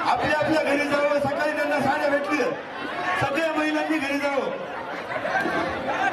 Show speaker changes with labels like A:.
A: आपल्या आपल्या घरी जावं. सकाळी त्यांना साड्या भेटली, सगळ्या महिलांनी घरी जावं.